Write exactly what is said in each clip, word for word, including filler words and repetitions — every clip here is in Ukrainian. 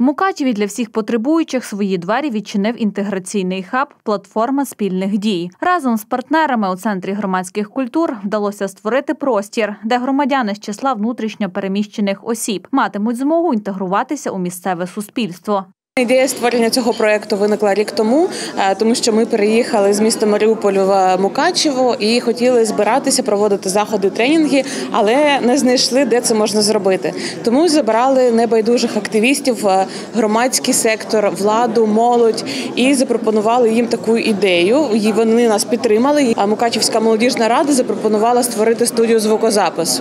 Мукачеві для всіх потребуючих свої двері відчинив інтеграційний хаб «Платформа спільних дій». Разом з партнерами у Центрі громадських культур вдалося створити простір, де громадяни з числа внутрішньо переміщених осіб матимуть змогу інтегруватися у місцеве суспільство. Ідея створення цього проєкту виникла рік тому, тому що ми переїхали з міста Маріуполь в Мукачево і хотіли збиратися, проводити заходи, тренінги, але не знайшли, де це можна зробити. Тому забрали небайдужих активістів, громадський сектор, владу, молодь і запропонували їм таку ідею. І вони нас підтримали. А Мукачевська молодіжна рада запропонувала створити студію звукозапису.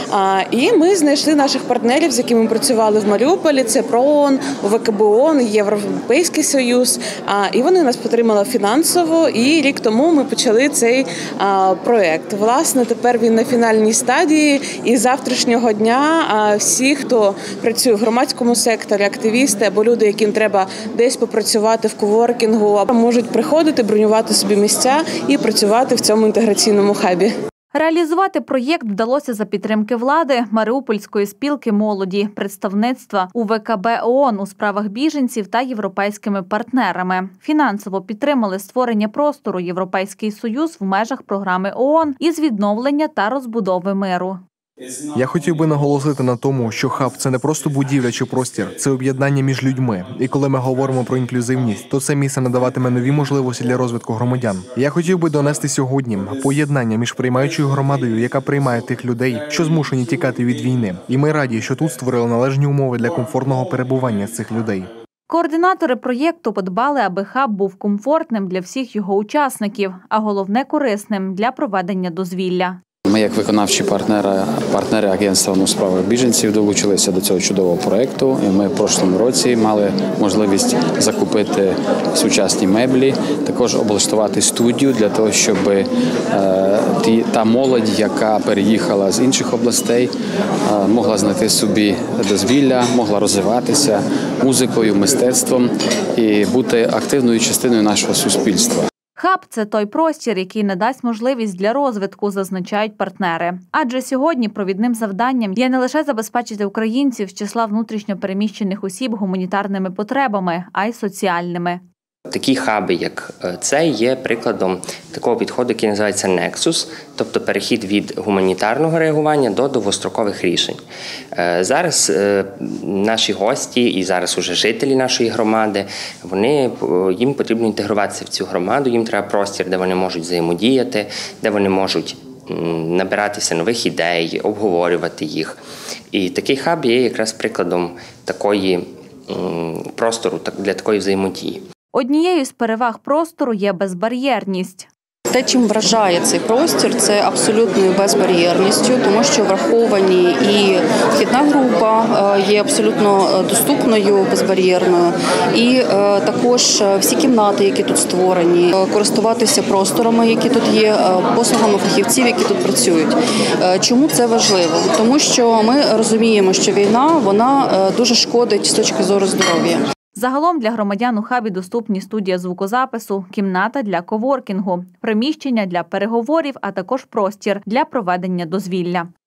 І ми знайшли наших партнерів, з якими працювали в Маріуполі. Це ПРООН, УВКБОН, Європейський Союз, і вони нас підтримали фінансово, і рік тому ми почали цей проєкт. Власне, тепер він на фінальній стадії, і з завтрашнього дня всі, хто працює в громадському секторі, активісти або люди, яким треба десь попрацювати в коворкінгу, можуть приходити, бронювати собі місця і працювати в цьому інтеграційному хабі. Реалізувати проєкт вдалося за підтримки влади, Маріупольської спілки молоді, представництва УВКБ ООН у справах біженців та європейськими партнерами. Фінансово підтримали створення простору Європейський Союз в межах програми ООН із відновлення та розбудови миру. Я хотів би наголосити на тому, що хаб – це не просто будівля чи простір, це об'єднання між людьми. І коли ми говоримо про інклюзивність, то це місце надаватиме нові можливості для розвитку громадян. Я хотів би донести сьогодні поєднання між приймаючою громадою, яка приймає тих людей, що змушені тікати від війни. І ми раді, що тут створили належні умови для комфортного перебування цих людей. Координатори проєкту подбали, аби хаб був комфортним для всіх його учасників, а головне – корисним для проведення дозвілля. Ми, як виконавчі партнери, партнери Агентства у справах біженців, долучилися до цього чудового проєкту. І ми в прошлому році мали можливість закупити сучасні меблі, також облаштувати студію для того, щоб е, ті, та молодь, яка переїхала з інших областей, е, могла знайти собі дозвілля, могла розвиватися музикою, мистецтвом і бути активною частиною нашого суспільства. Хаб – це той простір, який надасть можливість для розвитку, зазначають партнери. Адже сьогодні провідним завданням є не лише забезпечити українців з числа внутрішньо переміщених осіб гуманітарними потребами, а й соціальними. Такі хаби, як цей, є прикладом такого підходу, який називається Nexus, тобто перехід від гуманітарного реагування до довгострокових рішень. Зараз наші гості і зараз уже жителі нашої громади, вони, їм потрібно інтегруватися в цю громаду, їм треба простір, де вони можуть взаємодіяти, де вони можуть набиратися нових ідей, обговорювати їх. І такий хаб є якраз прикладом такої простору для такої взаємодії. Однією з переваг простору є безбар'єрність. Те, чим вражає цей простір, це абсолютною безбар'єрністю, тому що враховані і вхідна група є абсолютно доступною, безбар'єрною, і також всі кімнати, які тут створені, користуватися просторами, які тут є, послугами фахівців, які тут працюють. Чому це важливо? Тому що ми розуміємо, що війна, вона дуже шкодить з точки зору здоров'я. Загалом для громадян у хабі доступні студія звукозапису, кімната для коворкінгу, приміщення для переговорів, а також простір для проведення дозвілля.